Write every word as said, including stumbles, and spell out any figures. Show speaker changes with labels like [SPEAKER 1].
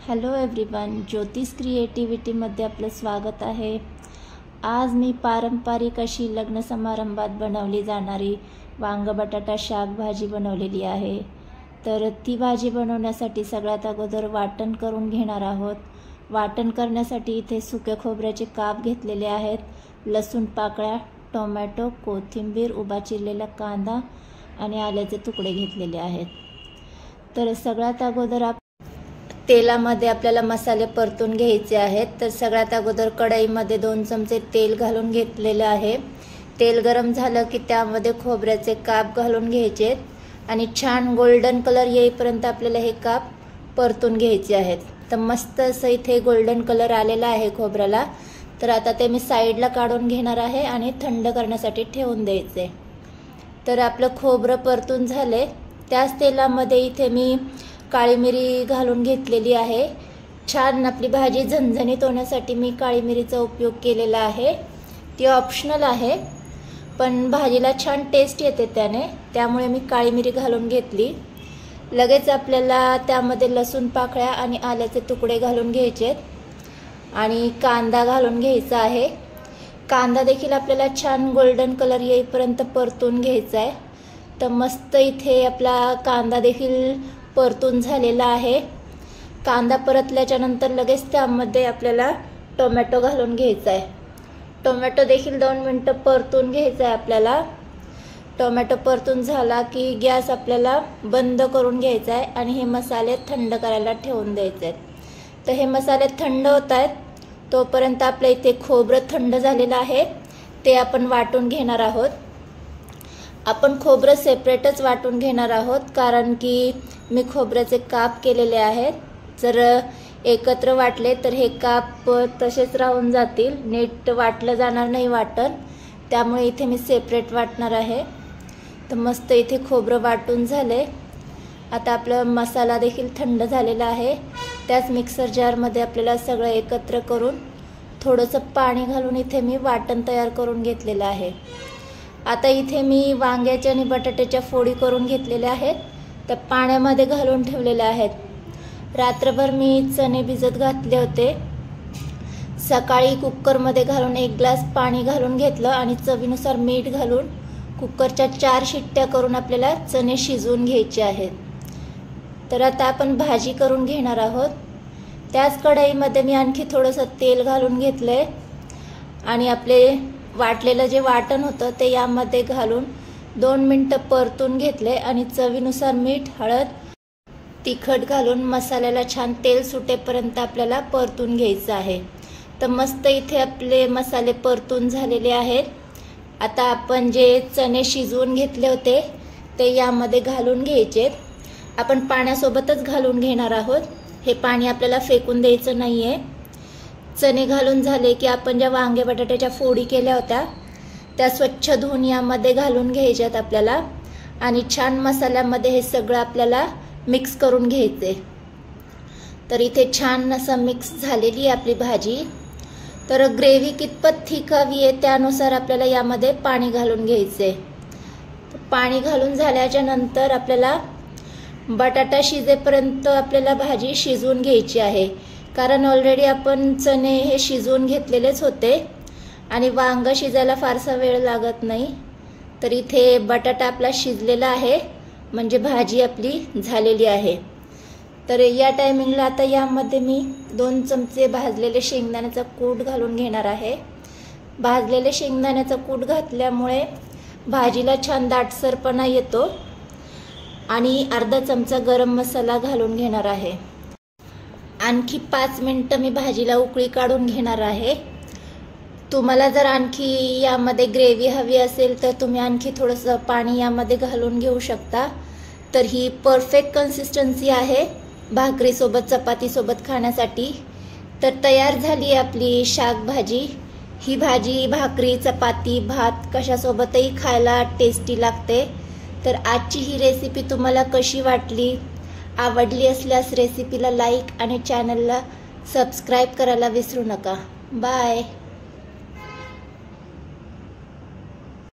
[SPEAKER 1] Hello everyone, ज्योतिष क्रिएटिव्हिटीमध्ये आपलं स्वागत आहे। आज मी पारंपरिक अशी लग्न समारंभात बनवली जाणारी वांग बटाटा शाक भाजी बनवलेली आहे। तर ती भाजी बनवण्यासाठी सगळ्यात अगोदर वाटण करून घेणार आहोत। वाटण करण्यासाठी इथे सुके खोबऱ्याचे काप घेतलेले आहेत, लसूण पाकळ्या, टोमॅटो, कोथिंबीर, उभा चिरलेला कांदा आणि आल्याचे तुकडे घेतलेले आहेत। तर सगळ्यात अगोदर आप तेलामध्ये आपल्याला मसाले परतून घ्यायचे आहेत। तर सगळ्यात अगोदर कढईमध्ये दोन चमचे तेल घालून घेतलेले आहे। तेल गरम झालं की त्यामध्ये खोबऱ्याचे काप घालून घ्यायचे आणि छान गोल्डन कलर येईपर्यंत आपल्याला हे काप परतून घ्यायचे आहेत। तर मस्त असं इथे गोल्डन कलर आलेला आहे खोबऱ्याला। तर आता ते मी साईडला काढून घेणार आहे आणि थंड करण्यासाठी ठेवून द्यायचे। तर आपलं खोबरं परतून झाले, त्याच तेलामध्ये इथे मी काळी मिरी घालून घेतलेली आहे। छान आपली भाजी झणझणीत होण्यासाठी मी काळी मिरीचा उपयोग केलेला आहे। ती ऑप्शनल आहे, पण भाजीला छान टेस्ट येते त्याने, त्यामुळे मी काळी मिरी घालून घेतली। लगेच आपल्याला त्यामध्ये लसूण पाकळ्या आणि आल्याचे तुकडे घालून घ्यायचे आणि कांदा घालून घ्यायचा आहे। कांदा देखील आपल्याला छान गोल्डन कलर येईपर्यंत परतून घ्यायचा आहे। तर मस्त इथे आपला कांदा देखील परतून झालेला आहे। कांदा परतल्याच्या नंतर लगेच त्यामध्ये आपल्याला टोमॅटो घालून घ्यायचा आहे। टोमॅटो देखील दोन मिनिटं परतून घ्यायचा आहे आपल्याला। टोमॅटो परतून झाला की गॅस आपल्याला बंद करून घ्यायचा आहे आणि हे मसाले थंड करायला ठेवून द्यायचे आहेत। तर हे मसाले थंड होत आहेत, तोपर्यंत आपल्या इथे खोबरं थंड झालेलं आहे, ते आपण वाटून घेणार आहोत। आपण खोबरं सेपरेटच वाटून घेणार आहोत, कारण की मी खोबऱ्याचे काप केलेले आहेत। जर एकत्र वाटले तर हे काप तसेच राहून जातील, नीट वाटलं जाणार नाही वाटण, त्यामुळे इथे मी सेपरेट वाटणार आहे। तर मस्त इथे खोबरं वाटून झाले। आता आपला मसाला देखील थंड झालेला आहे। त्याच मिक्सर जारमध्ये आपल्याला सगळं एकत्र करून थोडंसं पाणी घालून इथे मी वाटण तयार करून घेतलेलं आहे। आता इथे मी वांग्याच्या आणि बटाट्याच्या फोडी करून घेतलेल्या आहेत, त्या पाण्यामध्ये घालून ठेवलेल्या आहेत। रात्रभर मी चणे भिजत घातले होते। सकाळी कुकरमध्ये घालून एक ग्लास पाणी घालून घेतलं आणि चवीनुसार मीठ घालून कुकरच्या चार शिट्ट्या करून आपल्याला चणे शिजवून घ्यायचे आहेत। तर आता आपण भाजी करून घेणार आहोत। त्याच कढईमध्ये मी आणखी थोडंसं तेल घालून घेतलंय आणि आपले वाटलेलं जे वाटण होतं ते यामध्ये घालून दोन मिनिटं परतून घेतले आणि चवीनुसार मीठ, हळद, तिखट घालून मसाल्याला छान तेल सुटेपर्यंत आपल्याला परतून घ्यायचं आहे। तर मस्त इथे आपले मसाले परतून झालेले आहेत। आता आपण जे चणे शिजवून घेतले होते ते यामध्ये घालून घ्यायचे। आपण पाण्यासोबतच घालून घेणार आहोत, हे पाणी आपल्याला फेकून द्यायचं नाही आहे। चणे घालून झाले की आपण ज्या वांगे बटाट्याच्या फोडी केल्या होत्या त्या स्वच्छ धुवून यामध्ये घालून घ्यायच्यात आपल्याला आणि छान मसाल्यामध्ये हे सगळं आपल्याला मिक्स करून घ्यायचे। तर इथे छान असं मिक्स झालेली आहे आपली भाजी। तर ग्रेव्ही कितपत थिक हवी आहे त्यानुसार आपल्याला यामध्ये पाणी घालून घ्यायचे। पाणी घालून झाल्याच्या नंतर आपल्याला बटाटा शिजेपर्यंत आपल्याला भाजी शिजवून घ्यायची आहे, कारण ऑलरेडी आपण चणे हे शिजवून घेतलेलेच होते आणि वांग शिजायला फारसा वेळ लागत नाही। तर इथे बटाटा आपला शिजलेला आहे, म्हणजे भाजी आपली झालेली आहे। तर या टायमिंगला आता यामध्ये मी दोन चमचे भाजलेले शेंगदाण्याचा कूट घालून घेणार आहे। भाजलेले शेंगदाण्याचा कूट घातल्यामुळे भाजीला छान दाटसरपणा येतो आणि अर्धा चमचा गरम मसाला घालून घेणार आहे। आणखी पाच मिनिटं मी भाजीला उकळी काढून घेणार आहे। तुम्हाला जर आणखी यामध्ये ग्रेव्ही हवी असेल तर तुम्ही आणखी थोडंसं पाणी यामध्ये घालून घेऊ शकता। तर ही परफेक्ट कन्सिस्टन्सी आहे भाकरीसोबत, चपातीसोबत खाण्यासाठी। तर तयार झाली आपली शाक भाजी। ही भाजी भाकरी, चपाती, भात कशासोबतही खायला टेस्टी लागते। तर आजची ही रेसिपी तुम्हाला कशी वाटली? आवडली असल्यास रेसिपीला लाईक आणि चॅनलला सबस्क्राईब करायला विसरू नका। बाय।